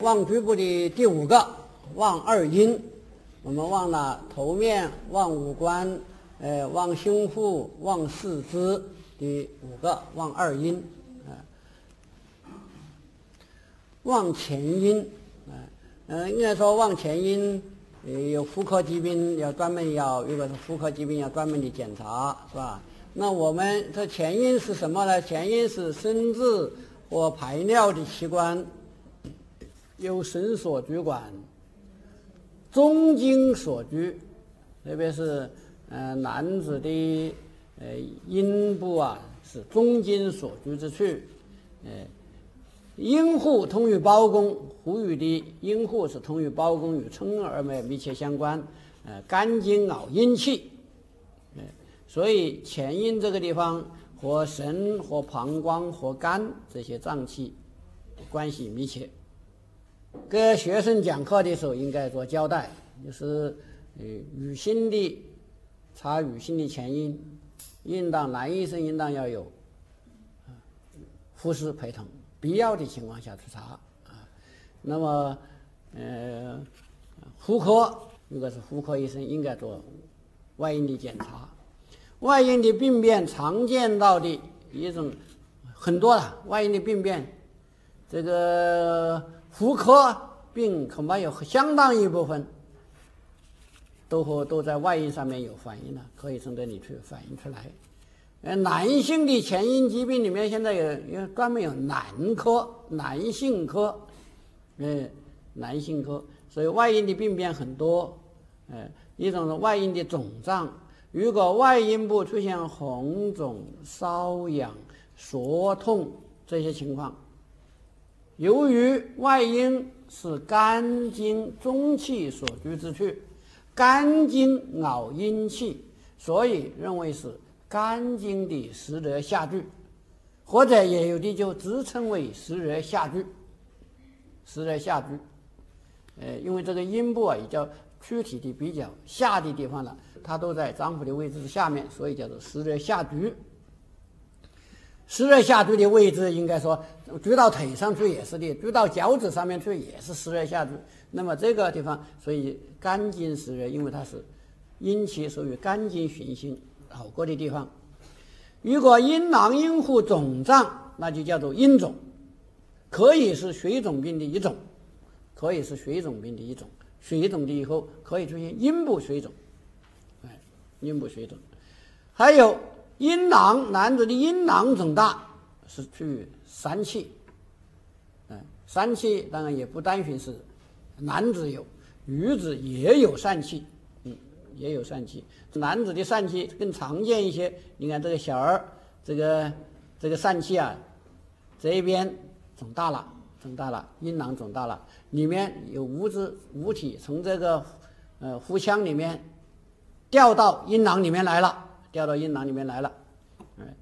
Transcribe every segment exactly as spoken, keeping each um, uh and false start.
望局部的第五个望二阴，我们望了头面、望五官、呃望胸腹、望四肢的五个望二阴，啊、呃，望前阴，啊、呃，嗯，应该说望前阴，呃，有妇科疾病要专门要，如果是妇科疾病要专门的检查，是吧？那我们这前阴是什么呢？前阴是生殖或排尿的器官。由神所居管，中经所居，特别是呃男子的呃阴部啊是中经所居之处，呃阴户通于胞宫，胡语的阴户是通于胞宫，与称而脉密切相关，呃肝经熬阴气，呃所以前阴这个地方和神和膀胱和肝这些脏器关系密切。给学生讲课的时候应该做交代，就是呃女性的查女性的前阴，应当男医生应当要有护士陪同，必要的情况下去查啊。那么呃妇科如果是妇科医生应该做外阴的检查。外阴的病变常见到的一种很多了，外阴的病变这个妇科病恐怕有相当一部分都和都在外阴上面有反应了，可以从这里去反映出来。呃，男性的前阴疾病里面现在有有专门有男科、男性科，呃，男性科，所以外阴的病变很多。呃，一种是外阴的肿胀，如果外阴部出现红肿、瘙痒、灼痛这些情况。由于外阴是肝经中气所居之处，肝经熬阴气，所以认为是肝经的湿热下聚，或者也有的就自称为湿热下聚。湿热下聚，呃，因为这个阴部啊也叫躯体的比较下的地方了，它都在脏腑的位置下面，所以叫做湿热下聚。湿热下聚的位置应该说聚到腿上去也是的，聚到脚趾上面去也是湿热下聚。那么这个地方，所以肝经湿热，因为它是阴气属于肝经循行好过的地方。如果阴囊阴户肿胀，那就叫做阴肿，可以是水肿病的一种，可以是水肿病的一种。水肿的以后可以出现阴部水肿，哎，阴部水肿。还有阴囊，男子的阴囊肿大是属于疝气，嗯，疝气当然也不单纯是男子有，女子也有疝气，嗯，也有疝气。男子的疝气更常见一些，你看这个小儿，这个这个疝气啊，这一边肿大了，肿大了，阴囊肿大了，里面有物质物体从这个呃腹腔里面掉到阴囊里面来了。掉到阴囊里面来了，哎，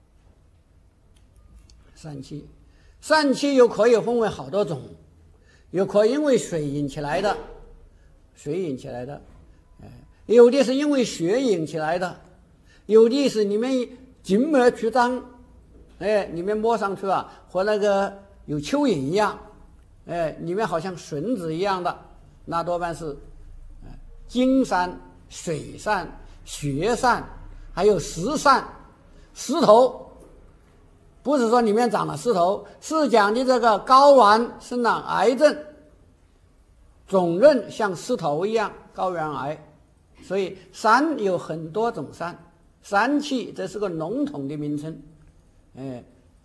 疝气，疝气又可以分为好多种，有可因为水引起来的，水引起来的，哎，有的是因为血引起来的，有的是里面静脉曲张，哎，里面摸上去啊，和那个有蚯蚓一样，哎，里面好像笋子一样的，那多半是，哎，精散、水散、血散。还有石疝，石头，不是说里面长了石头，是讲的这个睾丸生长癌症，肿韧像石头一样，睾丸癌。所以疝有很多种疝，疝气这是个笼统的名称，哎，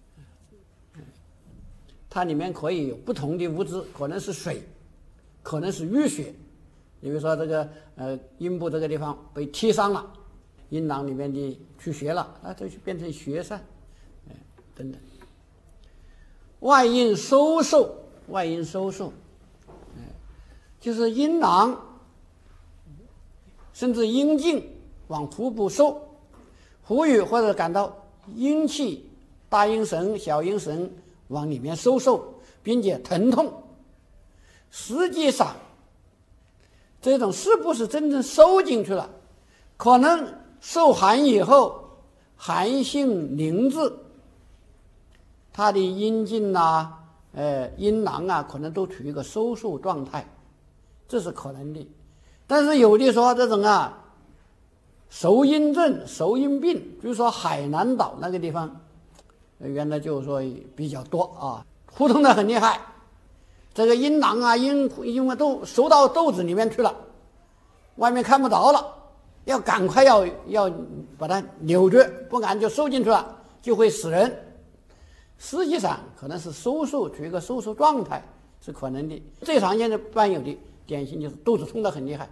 它里面可以有不同的物质，可能是水，可能是淤血。比如说这个呃阴部这个地方被踢伤了。阴囊里面的去血了，那就变成血疝，哎，等等。外阴收缩，外阴收缩，哎，就是阴囊甚至阴茎往腹部收，腹语或者感到阴气，大阴神、小阴神往里面收缩，并且疼痛。实际上，这种是不是真正收进去了？可能。受寒以后，寒性凝滞，它的阴茎呐、 呃，阴囊啊，可能都处于一个收缩状态，这是可能的。但是有的说这种啊，受阴症、受阴病，比如说海南岛那个地方，原来就是说比较多啊，腹痛的很厉害，这个阴囊啊、阴因为都收到肚子里面去了，外面看不着了，要赶快要要把它扭住，不然就收进去了，就会死人。实际上可能是收缩处于一个收缩状态，是可能的。最常见的伴有的典型就是肚子痛得很厉害，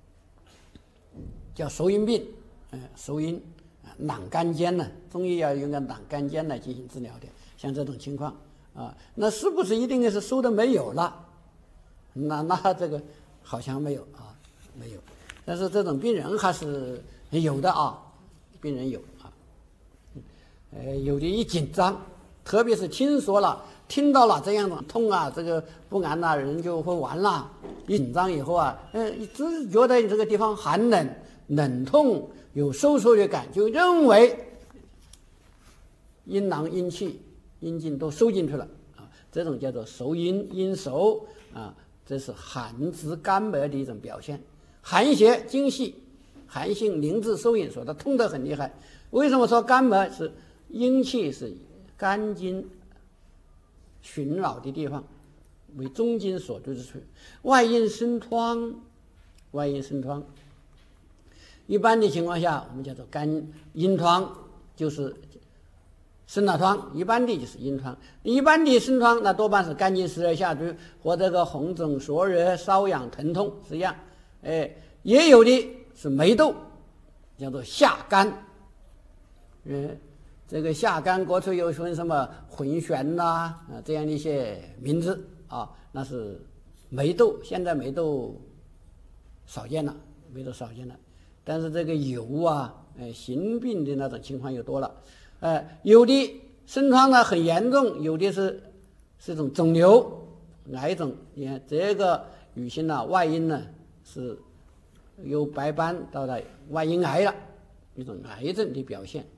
叫受阴病，呃，受阴，囊干坚呢，中医要用个囊干坚来进行治疗的。像这种情况啊，那是不是一定是收的没有了？那那这个好像没有啊，没有。但是这种病人还是有的啊，病人有啊，呃，有的一紧张，特别是听说了、听到了这样的痛啊，这个不安呐、啊，人就会完了。一紧张以后啊，呃，只觉得这个地方寒冷、冷痛，有收缩的感，就认为阴囊、阴气、阴茎都收进去了啊，这种叫做受阴、阴收啊，这是寒滞肝脉的一种表现。寒邪精细，寒性凝滞收引，说它痛得很厉害。为什么说肝脉是阴气是肝经循绕的地方，为中经所居之处？外阴生疮，外阴生疮。一般的情况下，我们叫做肝阴疮，就是生了疮，一般的就是阴疮。一般的生疮，那多半是肝经十二下注或这个红肿、灼热、瘙痒、疼痛是一样。哎，也有的是霉痘，叫做下肝。嗯，这个下肝过去有分什么浑旋呐啊这样的一些名字啊，那是霉痘。现在霉痘少见了，霉痘少见了。但是这个疣啊，呃，心病的那种情况又多了。呃，有的生疮呢很严重，有的是是一种肿瘤、癌肿。你看这个女性呢，外阴呢是由白斑到了外阴癌了，一种癌症的表现。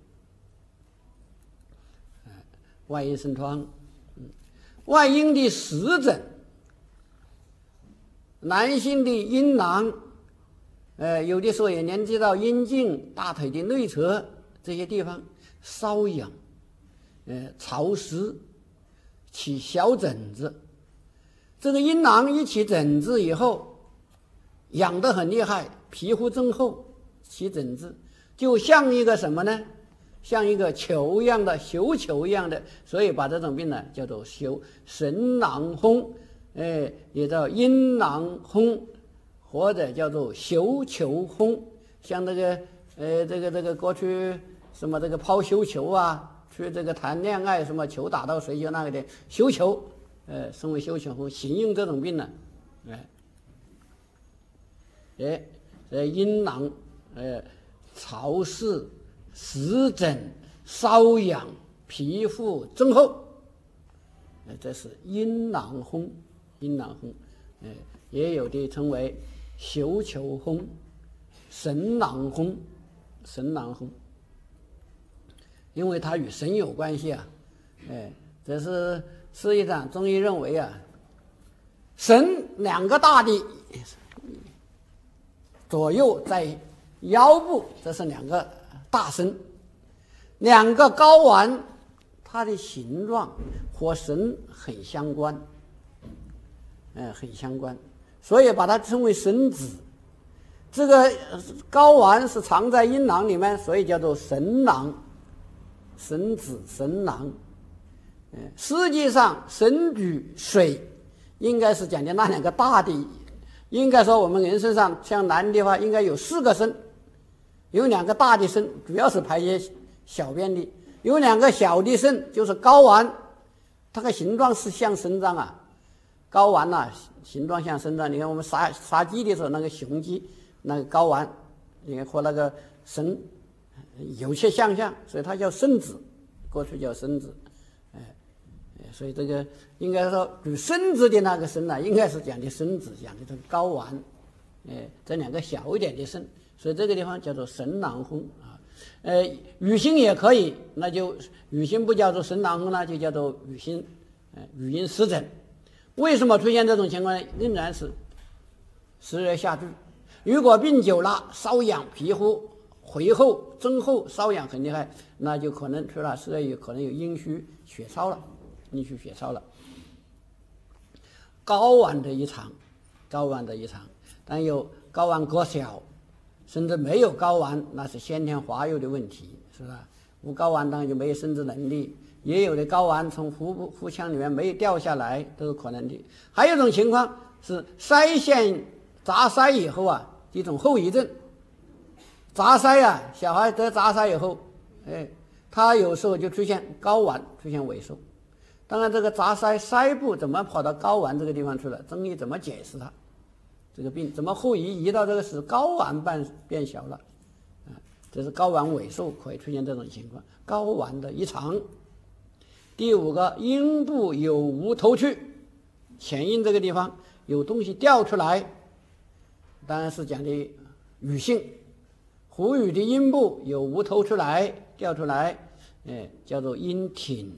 呃、外阴生疮，嗯，外阴的湿疹，男性的阴囊，呃，有的时候也连接到阴茎、大腿的内侧这些地方，瘙痒，呃，潮湿，起小疹子。这个阴囊一起疹子以后，痒得很厉害，皮肤增厚，起疹子，就像一个什么呢？像一个球一样的绣球一样的，所以把这种病呢叫做绣神囊痈，哎，也叫阴囊痈，或者叫做绣球痈。像这个呃这个这个过去什么这个抛绣球啊，去这个谈恋爱什么球打到谁就那个的绣球，呃，称为绣球痈，形容这种病呢，哎。哎，呃，阴囊，呃，潮湿、湿疹、瘙痒、皮肤增厚，呃，这是阴囊痈，阴囊痈，呃，也有的称为绣球痈、神囊痈，神囊痈，因为它与神有关系啊，哎，这是实际上中医认为啊，神两个大的。左右在腰部，这是两个大神，两个睾丸，它的形状和神很相关，呃，很相关，所以把它称为神子。这个睾丸是藏在阴囊里面，所以叫做神囊，神子、神囊。呃，实际上神举水应该是讲的那两个大的。应该说我们人身上像男的话应该有四个肾，有两个大的肾主要是排泄小便的，有两个小的肾就是睾丸，它的形状是像肾脏啊，睾丸呐、啊、形状像肾脏。你看我们杀杀鸡的时候那个雄鸡那个睾丸，你看和那个肾有些相像，所以它叫肾子，过去叫肾子。所以这个应该说与生殖的那个生呢，应该是讲的生殖，讲的这个睾丸，哎，这两个小一点的肾，所以这个地方叫做神囊痈啊。呃，雨星也可以，那就雨星不叫做神囊痈呢，就叫做雨星呃，语音湿疹。为什么出现这种情况呢？仍然是湿热下注。如果病久了，瘙痒，皮肤回厚、增厚，瘙痒很厉害，那就可能除了湿热，有可能有阴虚血烧了，阴虚血烧了。睾丸的异常，睾丸的异常，但有睾丸过小，甚至没有睾丸，那是先天发育的问题，是吧？无睾丸当然就没有生殖能力，也有的睾丸从腹部腹腔里面没有掉下来，都是可能的。还有一种情况是腮腺杂塞以后啊，一种后遗症。杂塞啊，小孩得杂塞以后，哎，他有时候就出现睾丸出现萎缩。当然，这个杂塞腮部怎么跑到睾丸这个地方去了？中医怎么解释它？这个病怎么后移移到这个时睾丸变变小了？啊，这是睾丸萎缩可以出现这种情况，睾丸的异常。第五个，阴部有无头去，前阴这个地方有东西掉出来，当然是讲的女性。虎语的阴部有无头出来掉出来，哎，叫做阴挺。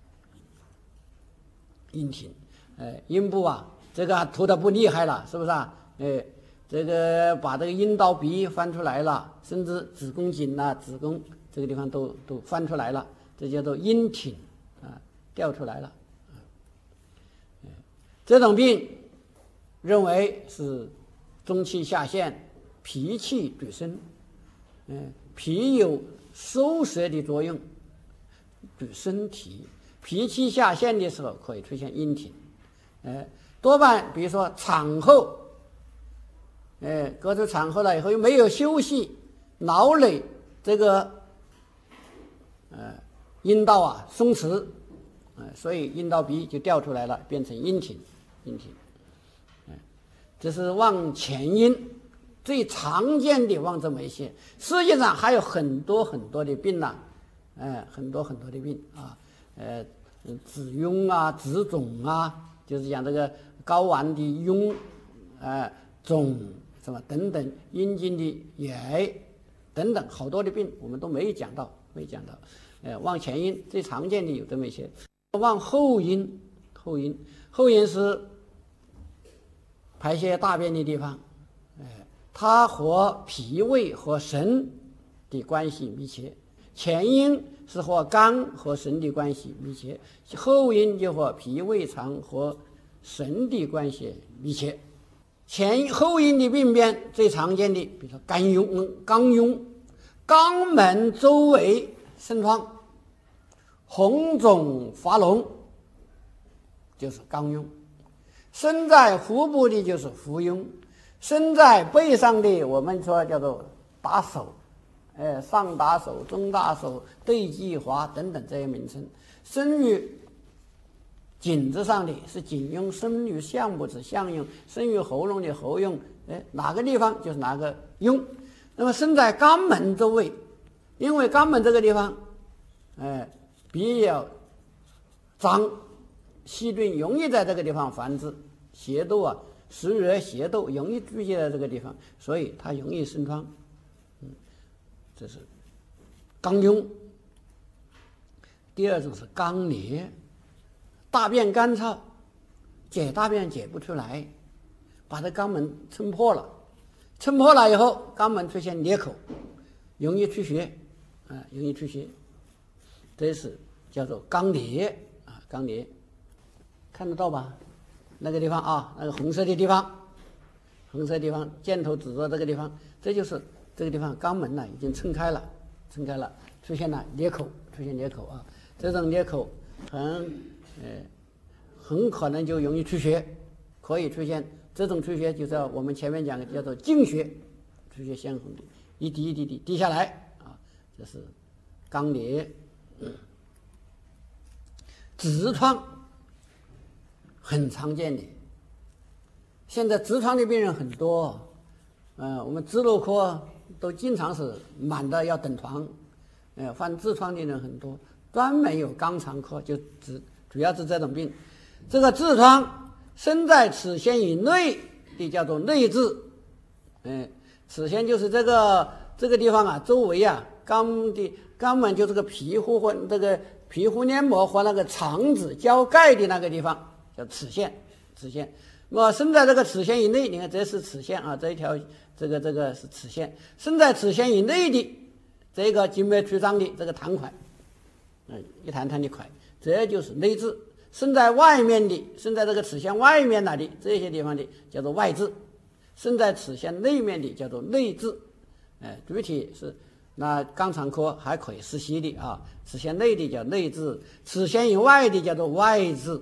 阴挺，哎，阴部啊，这个涂的不厉害了，是不是啊？哎，这个把这个阴道鼻翻出来了，甚至子宫颈啊、子宫这个地方都都翻出来了，这叫做阴挺啊，掉出来了。哎，这种病认为是中气下陷，脾气举升。嗯，脾有收摄的作用，举身体。脾气下陷的时候可以出现阴挺，哎，多半比如说产后，哎，隔着产后了以后又没有休息，劳累，这个，呃，阴道啊松弛，呃，所以阴道鼻就掉出来了，变成阴挺，阴挺，哎，这是望前阴最常见的望这么一些，实际上还有很多很多的病呐、啊，哎，很多很多的病啊，呃。子痈啊，子肿啊，就是讲这个睾丸的痈，呃，肿什么等等，阴茎的癌等等，好多的病我们都没有讲到，没有讲到。呃，望前阴最常见的有这么一些，望后阴，后阴，后阴是排泄大便的地方，哎、呃，它和脾胃和肾的关系密切。前阴是和肝和肾的关系密切，后阴就和脾胃肠和肾的关系密切。前后阴的病变最常见的，比如说肝痈、肛痈、肛门周围生疮、红肿发脓，就是肛痈；生在腹部的就是腹痈；生在背上的，我们说叫做打手。哎，上打手、中打手、对季滑等等这些名称，生于颈子上的是颈痈，生于项目是项痈，生于喉咙的喉痈，哎，哪个地方就是哪个痈。那么生在肛门周围，因为肛门这个地方，哎，比较脏，细菌容易在这个地方繁殖，血窦啊，湿热血窦容易聚集在这个地方，所以它容易生疮。这是肛痈。第二种是肛裂，大便干燥，解大便解不出来，把这肛门撑破了，撑破了以后，肛门出现裂口，容易出血，啊，容易出血，这是叫做肛裂啊，肛裂，看得到吧？那个地方啊，那个红色的地方，红色地方，箭头指着这个地方，这就是。这个地方肛门呢已经撑开了，撑开了，出现了裂口，出现裂口啊！这种裂口很呃很可能就容易出血，可以出现这种出血，就是我们前面讲的叫做净血，出血鲜红的，一滴一滴滴滴下来啊，这是肛裂。嗯，痔疮很常见的，现在痔疮的病人很多，呃，我们痔瘘科。都经常是满的要等床，呃，患痔疮的人很多，专门有肛肠科，就只主要是这种病。这个痔疮生在齿腺以内的叫做内痔，嗯、呃，齿腺就是这个这个地方啊，周围啊，肛的肛门就这个皮肤或这个皮肤黏膜和那个肠子交界的那个地方叫齿线，齿线。那么生在这个齿线以内，你看这是齿线啊，这一条这个这个是齿线。生在齿线以内的这个静脉曲张的这个痰块，嗯，一滩滩的块，这就是内痔。生在外面的，生在这个齿线外面那里这些地方的叫做外痔，生在齿线内面的叫做内痔。哎，具体是那肛肠科还可以实习的啊，齿线内的叫内痔，齿线以外的叫做外痔。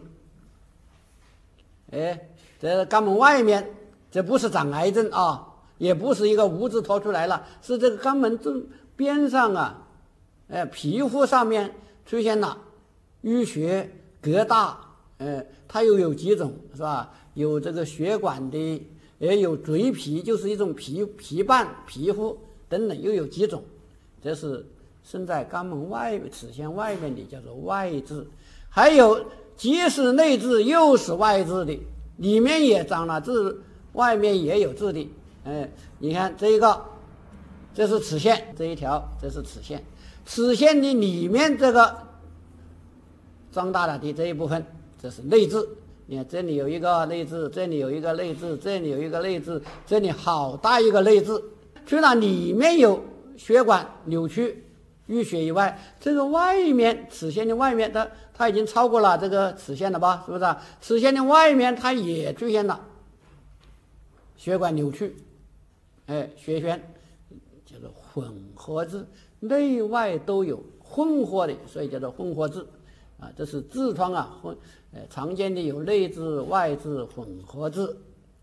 哎，这肛门外面，这不是长癌症啊，也不是一个污渍脱出来了，是这个肛门正边上啊，哎，皮肤上面出现了淤血疙瘩，呃，它又有几种是吧？有这个血管的，也有赘皮，就是一种皮皮瓣、皮肤等等，又有几种。这是生在肛门外齿线外面的，叫做外痔。还有既是内痔又是外痔的，里面也长了痔，外面也有痔的。哎，你看这一个，这是齿线这一条，这是齿线。齿线的里面这个张大了的这一部分，这是内痔。你看这里有一个内痔，这里有一个内痔，这里有一个内痔，这里好大一个内痔。除了里面有血管扭曲淤血以外，这个外面齿线的外面它它已经超过了这个齿线了吧，是不是啊？齿线的外面它也出现了血管扭曲，哎，血栓，叫做混合痔，内外都有混合的，所以叫做混合痔啊。这是痔疮啊，混呃常见的有内痔、外痔、混合痔。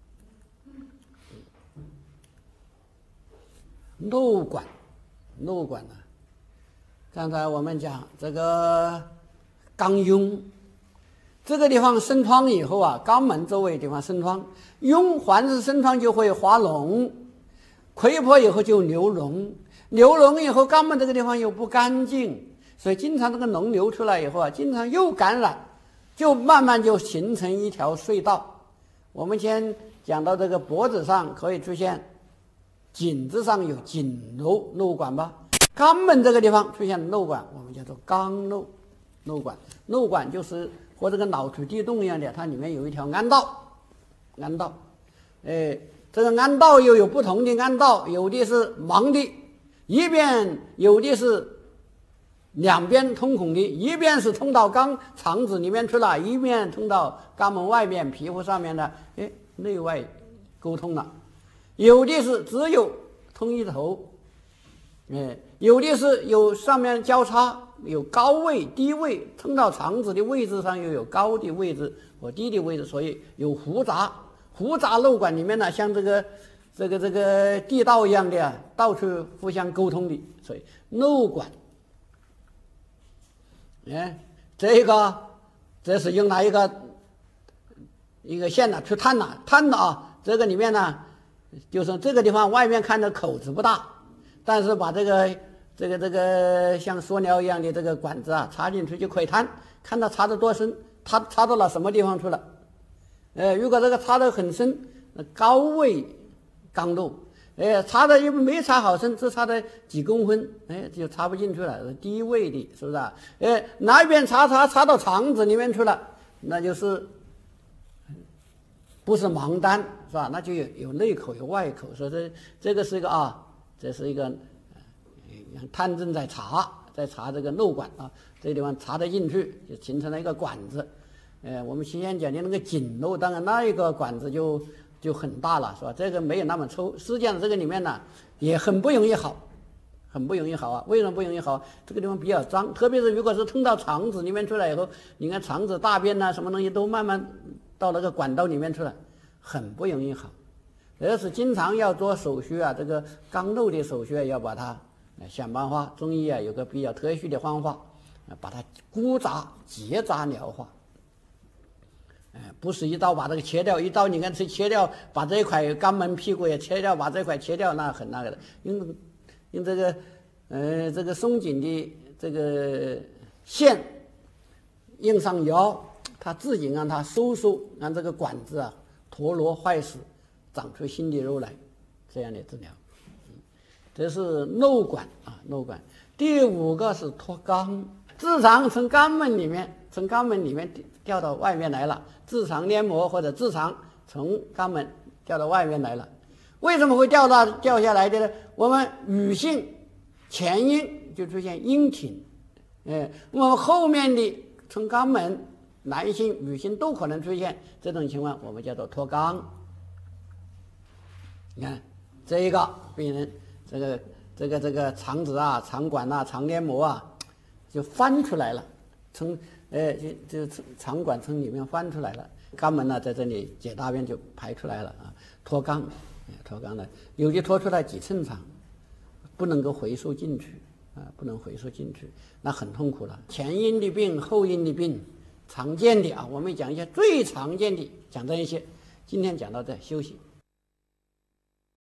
瘘管，瘘管呢、啊？刚才我们讲这个肛痈，这个地方生疮以后啊，肛门周围地方生疮，痈凡是生疮就会化脓，溃破以后就流脓，流脓以后肛门这个地方又不干净，所以经常这个脓流出来以后啊，经常又感染，就慢慢就形成一条隧道。我们先讲到这个脖子上可以出现颈子上有颈瘘瘘管吧，肛门这个地方出现瘘管，我们叫做肛瘘瘘管。瘘管就是和这个脑垂地洞一样的，它里面有一条安道，安道，哎，这个安道又有不同的安道，有的是盲的，一边有的是两边通孔的，一边是通到肛肠子里面去了，一边通到肛门外面皮肤上面的，哎，内外沟通了。有的是只有通一头，哎，有的是有上面交叉，有高位低位，通到肠子的位置上又有高的位置和低的位置，所以有复杂复杂瘘管里面呢，像这个这个这个地道一样的啊，到处互相沟通的，所以瘘管。哎，这个这是用来一个一个线呢去探了探了啊，这个里面呢。就是这个地方外面看的口子不大，但是把这个这个这个像塑料一样的这个管子啊插进去就可以探，看它插得多深，它插到了什么地方去了。呃，如果这个插得很深，高位肛瘘，哎，插的又没插好深，只插的几公分，哎，就插不进去了，低位的，是不是啊？哎，哪一边插插插到肠子里面去了，那就是不是盲丹，是吧？那就有有内口有外口，所以这这个是一个啊，这是一个呃探针在插，在插这个瘘管啊，这个地方插得进去，就形成了一个管子。呃，我们先讲的那个颈瘘，当然那一个管子就就很大了，是吧？这个没有那么粗，实际上这个里面呢也很不容易好，很不容易好啊。为什么不容易好？这个地方比较脏，特别是如果是通到肠子里面出来以后，你看肠子大便呐、什么东西都慢慢到那个管道里面去了，很不容易好。而是经常要做手续啊，这个肛瘘的手续啊，要把它想办法。中医啊有个比较特殊的方法，把它箍扎结扎疗法。哎，不是一刀把这个切掉，一刀你看是切掉，把这一块肛门屁股也切掉，把这块切掉，那很那个的。用用这个呃这个松紧的这个线印上药，它自己让它收缩，让这个管子啊脱落坏死，长出新的肉来，这样的治疗。这是瘘管啊，瘘管。第五个是脱肛， 痔肠从肛门里面，从肛门里面掉到外面来了，痔肠黏膜或者痔肠从肛门掉到外面来了。为什么会掉到掉下来的呢？我们女性前阴就出现阴挺，呃，我们后面的从肛门，男性、女性都可能出现这种情况，我们叫做脱肛。你看这一个病人，这个这个这个肠子啊、肠管啊、肠黏膜啊，就翻出来了，从呃就就肠管从里面翻出来了，肛门呢在这里解大便就排出来了啊，脱肛，脱肛了，有的脱出来几寸长，不能够回溯进去啊，不能回溯进去，那很痛苦了。前阴的病、后阴的病，常见的啊，我们讲一些最常见的，讲这一些，今天讲到这，休息。